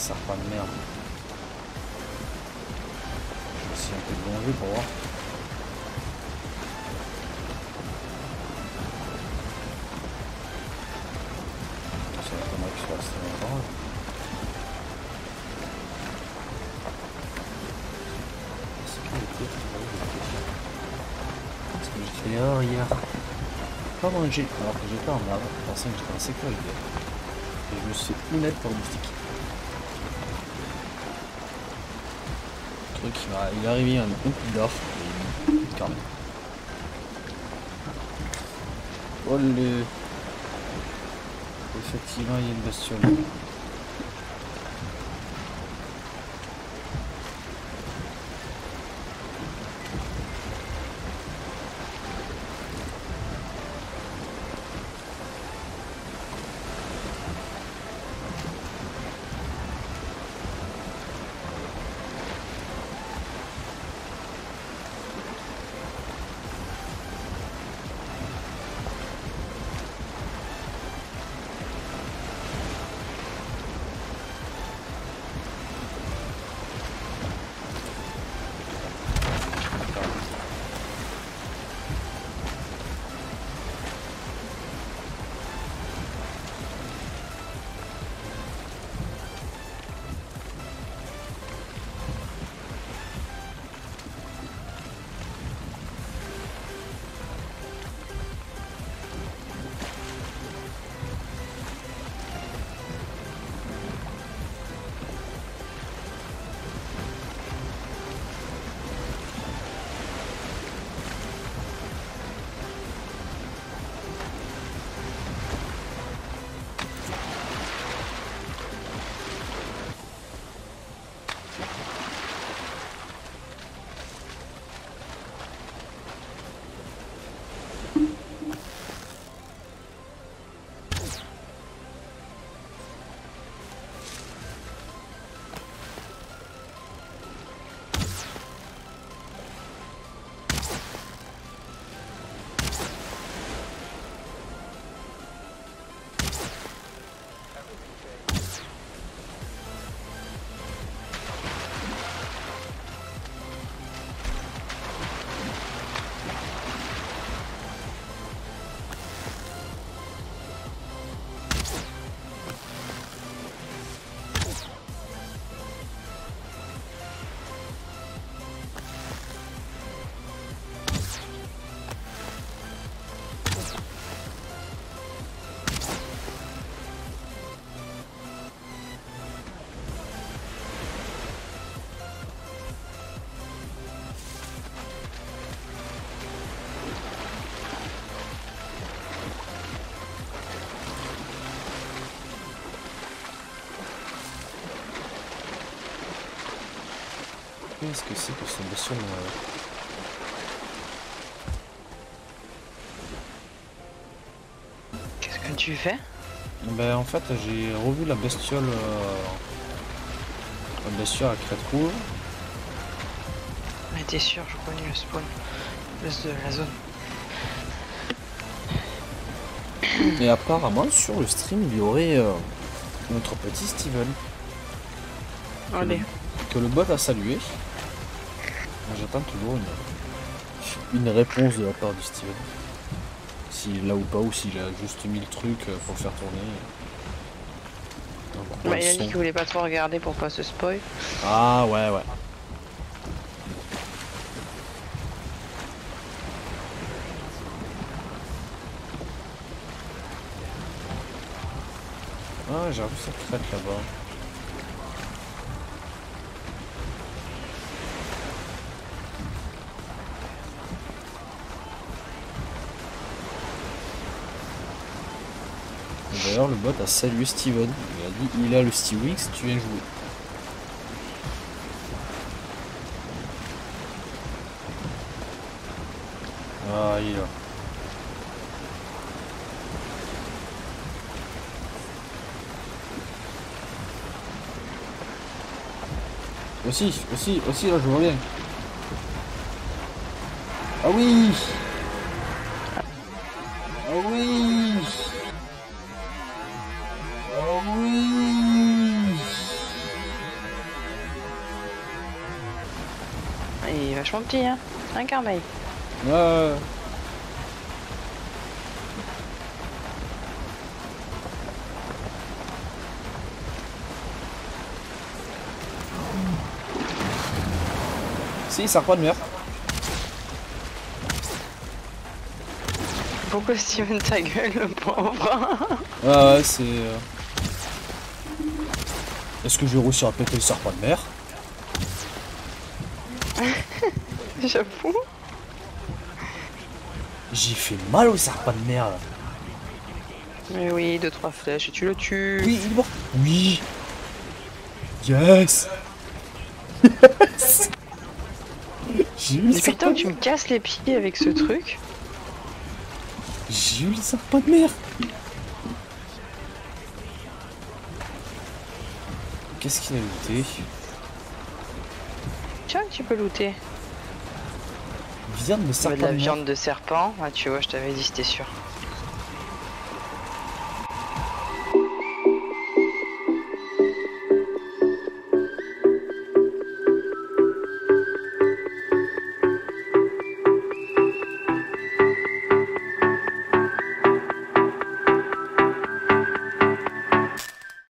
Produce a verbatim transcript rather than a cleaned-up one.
serpent de merde. Je vais essayer un peu de longer pour voir. Ça m'étonnerait que je fasse assez longtemps. Parce que j'ai fait l'erreur hier. Pas manger alors que j'étais en arbre, je pensais que j'étais en sécurité. Et je me suis fait une aide pour le moustique. Le truc, il, va, il est arrivé un coup d'or et il quand même. Oh le... Effectivement, il y a une bestiole. Qu'est-ce que c'est que ce bestiole euh... Qu'est-ce que tu fais? Ben en fait j'ai revu la bestiole euh... la bestiole à crête rouge. Mais t'es sûr, je connais le spawn de la zone. Et apparemment sur le stream il y aurait euh, notre petit Steven. Allez. Que le, que le bot a salué. J'attends toujours une, une réponse de la part du Steven. S'il est là ou pas, ou s'il a juste mis le truc pour le faire tourner. Bah, il a dit qu'il voulait pas trop regarder pour pas se spoil. Ah ouais ouais. Ah j'ai revu cette crête là-bas. D'ailleurs le bot a salué Steven, il a dit il a le Steelix, tu viens jouer. Ah il est là. Aussi, aussi, aussi là je vois bien. Ah oui. Ah oui. Ah oui. vachement petit, hein. Un carmeil. Ouais. Si, serpent de mer. Pourquoi Steven ta gueule, le pauvre? Ah ouais, c'est... Euh... Est-ce que je vais réussir à péter le serpent de mer? J'avoue. J'ai fait mal au serpent de mer là. Mais oui, deux trois flèches et tu le tues. Oui, il est mort. Oui. Yes. Yes. J'ai eu le Depuis le temps serpent que tu me casses les pieds avec ce truc. J'ai eu le serpent de mer. Qu'est-ce qu'il a looté? Tiens, tu peux looter. Viande de serpent de la de mer. viande de serpent. Ah, tu vois, je t'avais dit, c'était sûr.